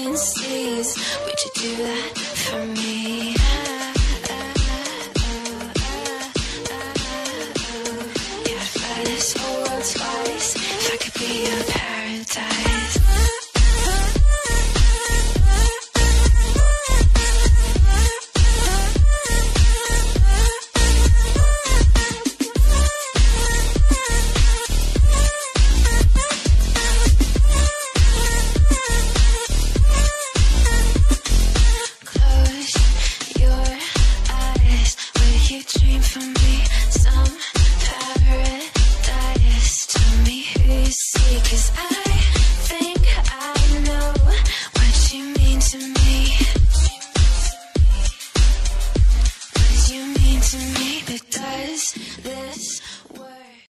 seven seas. Would you do that for me? Yeah, I'd fly this whole world twice if I could be your paradise. Close your eyes, will you dream for me? Some